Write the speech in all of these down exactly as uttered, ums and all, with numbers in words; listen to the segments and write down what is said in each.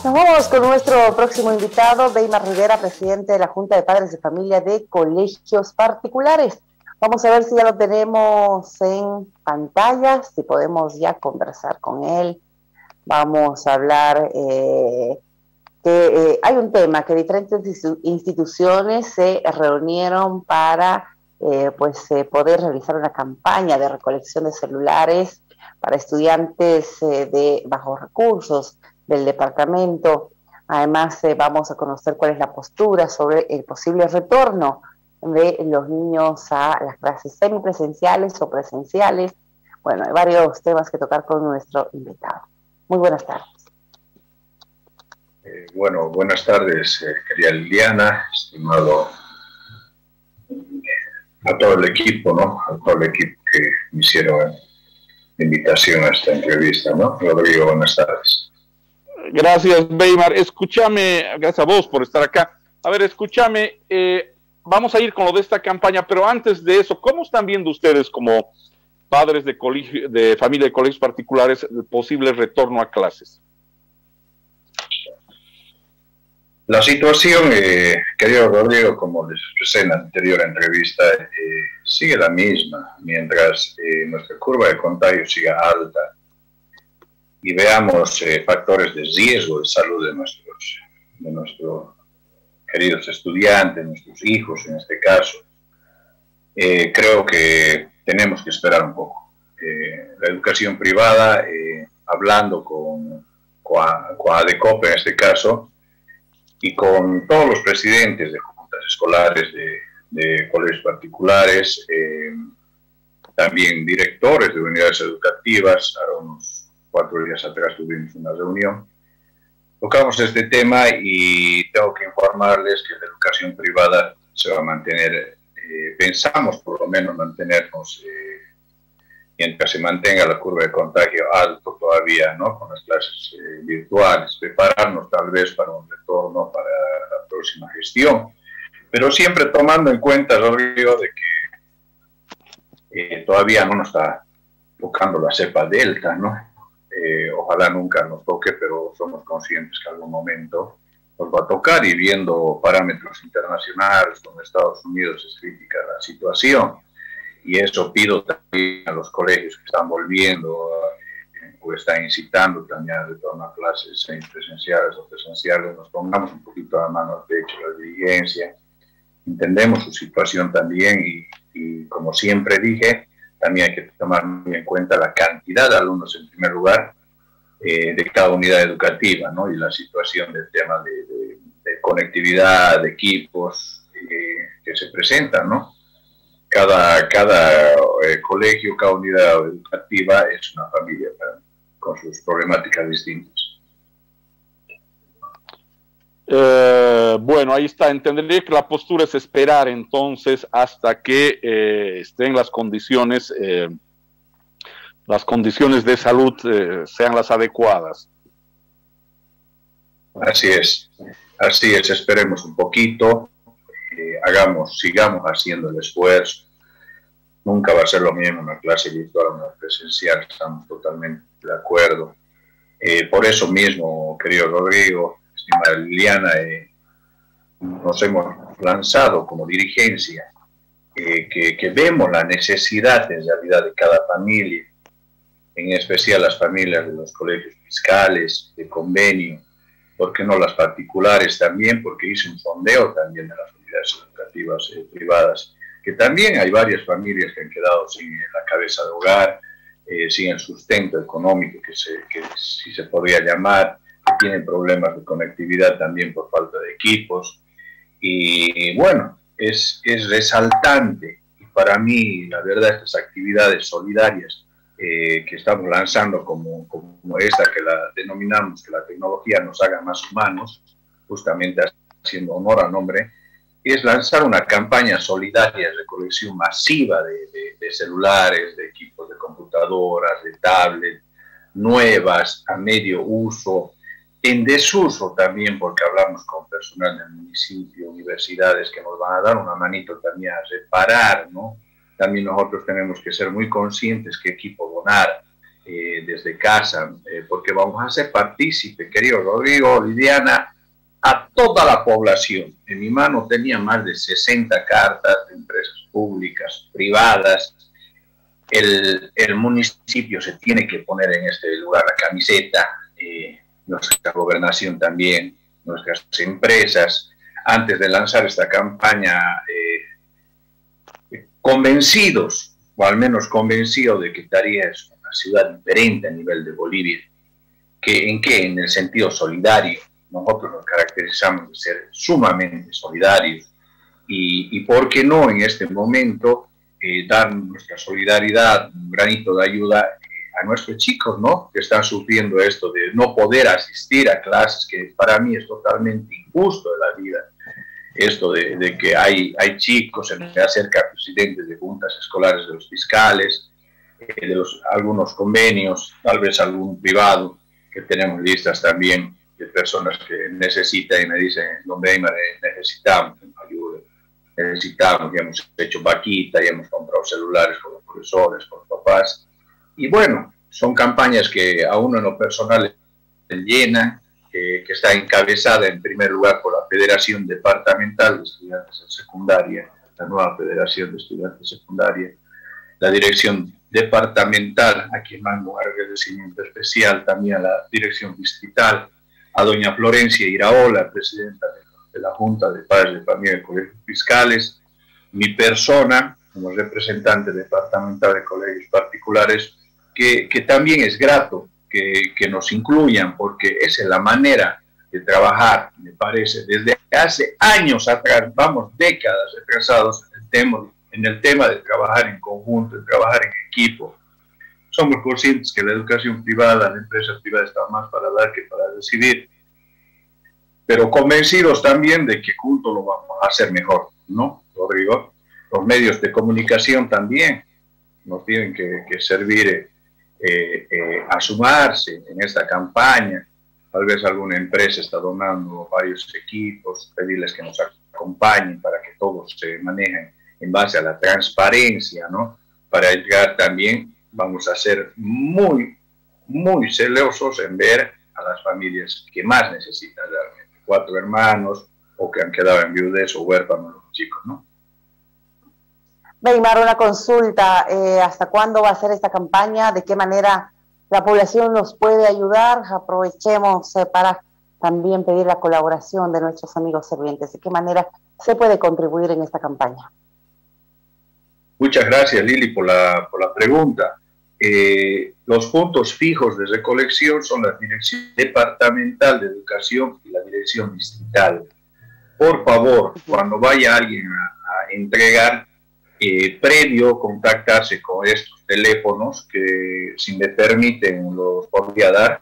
Nos vamos con nuestro próximo invitado, Weimar Rivera, presidente de la Junta de Padres de Familia de Colegios Particulares. Vamos a ver si ya lo tenemos en pantalla, si podemos ya conversar con él. Vamos a hablar eh, que eh, hay un tema que diferentes instituciones se reunieron para eh, pues, eh, poder realizar una campaña de recolección de celulares para estudiantes eh, de bajos recursos del departamento. Además, eh, vamos a conocer cuál es la postura sobre el posible retorno de los niños a las clases semipresenciales o presenciales. Bueno, hay varios temas que tocar con nuestro invitado. Muy buenas tardes. Eh, bueno, buenas tardes, eh, querida Liliana, estimado a todo el equipo, ¿no? A todo el equipo que me hicieron la invitación a esta entrevista, ¿no? Rodrigo, buenas tardes. Gracias, Weimar. Escúchame, gracias a vos por estar acá. A ver, escúchame, eh, vamos a ir con lo de esta campaña, pero antes de eso, ¿cómo están viendo ustedes como padres de, colegio, de familia de colegios particulares el posible retorno a clases? La situación, eh, querido Rodrigo, como les expresé en la anterior entrevista, eh, sigue la misma, mientras eh, nuestra curva de contagio siga alta y veamos eh, factores de riesgo de salud de nuestros, de nuestros queridos estudiantes, nuestros hijos en este caso, eh, creo que tenemos que esperar un poco. Eh, la educación privada, eh, hablando con, con, con ADECOPE en este caso, y con todos los presidentes de juntas escolares de, de colegios particulares, eh, también directores de unidades educativas, a unos cuatro días atrás tuvimos una reunión, tocamos este tema y tengo que informarles que la educación privada se va a mantener, eh, pensamos por lo menos mantenernos, eh, mientras se mantenga la curva de contagio alto todavía, ¿no? Con las clases eh, virtuales, prepararnos tal vez para un retorno para la próxima gestión, pero siempre tomando en cuenta, Rodrigo, de que eh, todavía no nos está tocando la cepa delta, ¿no? Eh, ojalá nunca nos toque, pero somos conscientes que en algún momento nos va a tocar, y viendo parámetros internacionales como Estados Unidos es crítica la situación. Y eso pido también a los colegios que están volviendo eh, o están incitando también a retorno a clases presenciales o presenciales, nos pongamos un poquito a mano al pecho la diligencia, entendemos su situación también y, y como siempre dije, también hay que tomar muy en cuenta la cantidad de alumnos en primer lugar eh, de cada unidad educativa, ¿no? Y la situación del tema de, de, de conectividad, de equipos eh, que se presentan, ¿no? Cada, cada eh, colegio, cada unidad educativa es una familia para, con sus problemáticas distintas. Eh, bueno, ahí está. Entendería que la postura es esperar entonces hasta que eh, estén las condiciones, eh, las condiciones de salud eh, sean las adecuadas. Así es, así es. Esperemos un poquito. Eh, hagamos, sigamos haciendo el esfuerzo. Nunca va a ser lo mismo una clase virtual o una presencial, estamos totalmente de acuerdo. Eh, por eso mismo, querido Rodrigo, estimada Liliana, eh, nos hemos lanzado como dirigencia, eh, que, que vemos la necesidad en realidad de cada familia, en especial las familias de los colegios fiscales, de convenio, ¿por qué no las particulares también? Porque hice un sondeo también de las unidades educativas eh, privadas, que también hay varias familias que han quedado sin la cabeza de hogar, eh, sin el sustento económico que, se, que si se podría llamar, que tienen problemas de conectividad también por falta de equipos. Y bueno, es, es resaltante, y para mí, la verdad, estas actividades solidarias eh, que estamos lanzando como, como esta, que la denominamos que la tecnología nos haga más humanos, justamente haciendo honor al nombre, es lanzar una campaña solidaria de recolección masiva de, de, de celulares, de equipos de computadoras, de tablets, nuevas, a medio uso, en desuso también, porque hablamos con personal del municipio, universidades que nos van a dar una manito también a reparar, ¿no? También nosotros tenemos que ser muy conscientes qué equipo donar. eh, desde casa, eh, porque vamos a ser partícipe, querido Rodrigo, Liliana, a toda la población. En mi mano tenía más de sesenta cartas de empresas públicas, privadas. El, el municipio se tiene que poner en este lugar la camiseta, eh, nuestra gobernación también, nuestras empresas, antes de lanzar esta campaña, eh, convencidos, o al menos convencidos de que Tarija es una ciudad diferente a nivel de Bolivia. ¿Que, ¿En qué? En el sentido solidario. Nosotros nos caracterizamos de ser sumamente solidarios y, y ¿por qué no en este momento eh, dar nuestra solidaridad, un granito de ayuda eh, a nuestros chicos, ¿no? Que están sufriendo esto de no poder asistir a clases, que para mí es totalmente injusto de la vida. Esto de, de que hay, hay chicos, se me acerca presidentes de juntas escolares de los fiscales, eh, de los, algunos convenios, tal vez algún privado, que tenemos listas también de personas que necesitan y me dicen, don Weimar, necesitamos ayuda, necesitamos, ya hemos hecho vaquita, ya hemos comprado celulares con los profesores, con los papás, y bueno, son campañas que a uno en lo personal le llenan, que, que está encabezada en primer lugar por la Federación Departamental de Estudiantes de Secundaria, la nueva Federación de Estudiantes de Secundaria, la Dirección Departamental, a quien mando un agradecimiento especial, también a la Dirección Distrital, a doña Florencia Iraola, presidenta de, de la Junta de Padres de Familia de Colegios Fiscales, mi persona como representante departamental de colegios particulares, que, que también es grato que, que nos incluyan, porque esa es la manera de trabajar, me parece, desde hace años atrás, vamos décadas atrasados en el tema, en el tema de trabajar en conjunto, de trabajar en equipo. Somos conscientes que la educación privada, la empresa privada está más para dar que para recibir, pero convencidos también de que juntos lo vamos a hacer mejor, ¿no, Rodrigo? Los medios de comunicación también nos tienen que, que servir eh, eh, a sumarse en esta campaña. Tal vez alguna empresa está donando varios equipos, pedirles que nos acompañen para que todos se manejen en base a la transparencia, ¿no? Para llegar también, vamos a ser muy, muy celosos en ver a las familias que más necesitan realmente. Cuatro hermanos, o que han quedado en viudez o huérfanos los chicos, ¿no? Weimar, una consulta, eh, ¿hasta cuándo va a ser esta campaña? ¿De qué manera la población nos puede ayudar? Aprovechemos eh, para también pedir la colaboración de nuestros amigos servientes. ¿De qué manera se puede contribuir en esta campaña? Muchas gracias, Lili, por la, por la pregunta. Eh, los puntos fijos de recolección son la Dirección Departamental de Educación y la Dirección Distrital. Por favor, cuando vaya alguien a, a entregar, eh, previo contactarse con estos teléfonos que, si me permiten, los podría dar.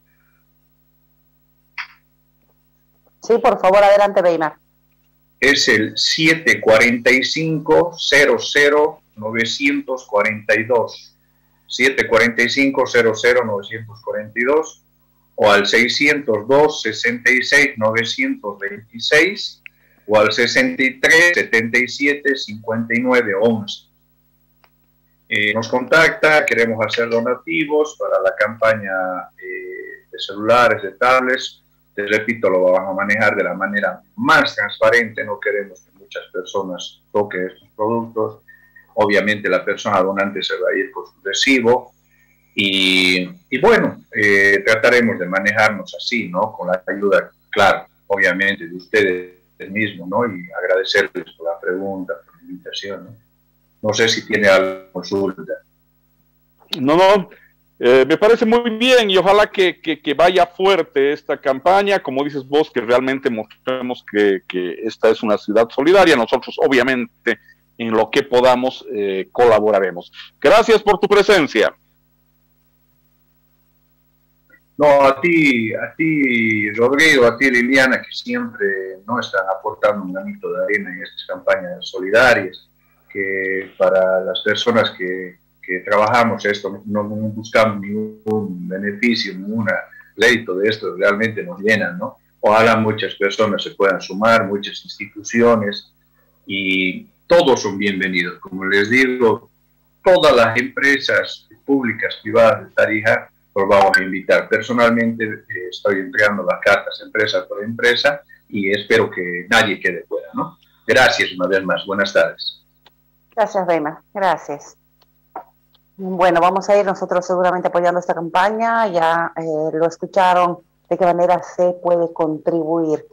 Sí, por favor, adelante, Weimar. Es el siete cuatro cinco, cero cero, nueve cuatro dos, siete cuatro cinco, cero cero, nueve cuatro dos, o al seiscientos dos, sesenta y seis, novecientos veintiséis, o al sesenta y tres, setenta y siete, cincuenta y nueve, once. Eh, nos contacta, queremos hacer donativos para la campaña eh, de celulares, de tablets. Te repito, lo vamos a manejar de la manera más transparente, no queremos que muchas personas toquen estos productos. Obviamente la persona donante se va a ir con su recibo y, y bueno, eh, trataremos de manejarnos así, ¿no? Con la ayuda, claro, obviamente de ustedes mismos, ¿no? Y agradecerles por la pregunta, por la invitación, ¿no? No sé si tiene alguna consulta. No, no. Eh, me parece muy bien y ojalá que, que, que vaya fuerte esta campaña, como dices vos, que realmente mostremos que, que esta es una ciudad solidaria. Nosotros obviamente en lo que podamos eh, colaboraremos. Gracias por tu presencia. No, a ti, a ti Rodrigo, a ti Liliana, que siempre no están aportando un granito de arena en estas campañas solidarias, que para las personas que que trabajamos esto, no buscamos ningún beneficio, ningún rédito de esto, realmente nos llenan, ¿no? Ojalá muchas personas se puedan sumar, muchas instituciones, y todos son bienvenidos. Como les digo, todas las empresas públicas, privadas de Tarija, pues vamos a invitar. Personalmente eh, estoy entregando las cartas empresa por empresa y espero que nadie quede fuera, ¿no? Gracias una vez más. Buenas tardes. Gracias, Weimar. Gracias. Bueno, vamos a ir nosotros seguramente apoyando esta campaña. Ya eh, lo escucharon de qué manera se puede contribuir.